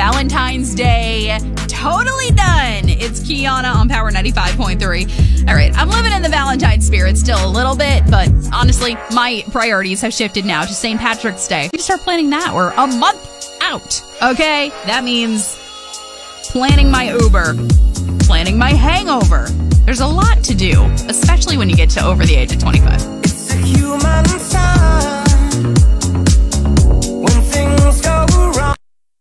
Valentine's Day. Totally done. It's Kiana on Power 95.3. All right, I'm living in the Valentine spirit still a little bit, but honestly, my priorities have shifted now to St. Patrick's Day. We start planning that. We're a month out, okay? That means planning my Uber, planning my hangover. There's a lot to do, especially when you get to over the age of 25. It's a human sign when things go wrong.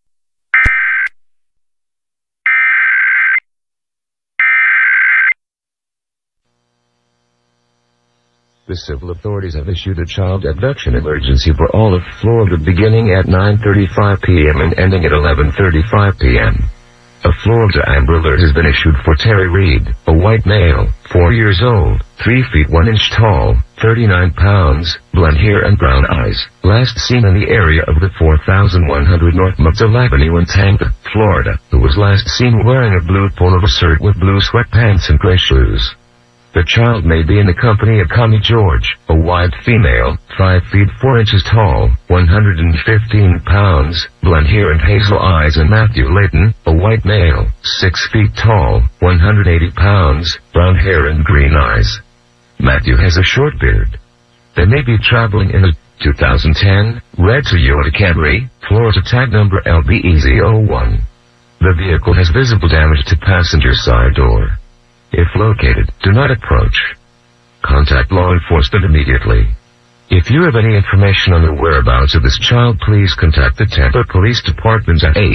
The civil authorities have issued a child abduction emergency for all of Florida beginning at 9:35 p.m. and ending at 11:35 p.m. A Florida Amber Alert has been issued for Terry Reed, a white male, 4 years old, 3 feet 1 inch tall, 39 pounds, blonde hair and brown eyes, last seen in the area of the 4100 North Maitland Avenue in Tampa, Florida, who was last seen wearing a blue polo shirt with blue sweatpants and gray shoes. The child may be in the company of Connie George, a white female, 5 feet 4 inches tall, 115 pounds, blonde hair and hazel eyes, and Matthew Layton, a white male, 6 feet tall, 180 pounds, brown hair and green eyes. Matthew has a short beard. They may be traveling in a 2010 red Toyota Camry, Florida tag number LBEZ01. The vehicle has visible damage to passenger side door. If located, do not approach. Contact law enforcement immediately. If you have any information on the whereabouts of this child, please contact the Tampa Police Department at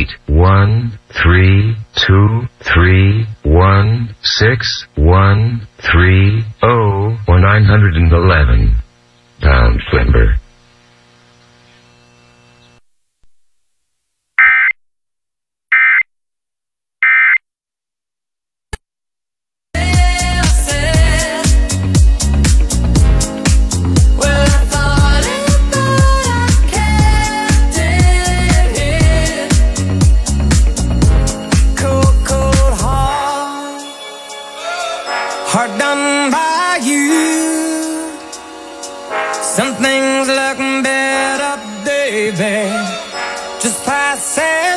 813-231-6130 or 911 pound Flimber. Hard done by you. Some things look better, baby. Just pass it.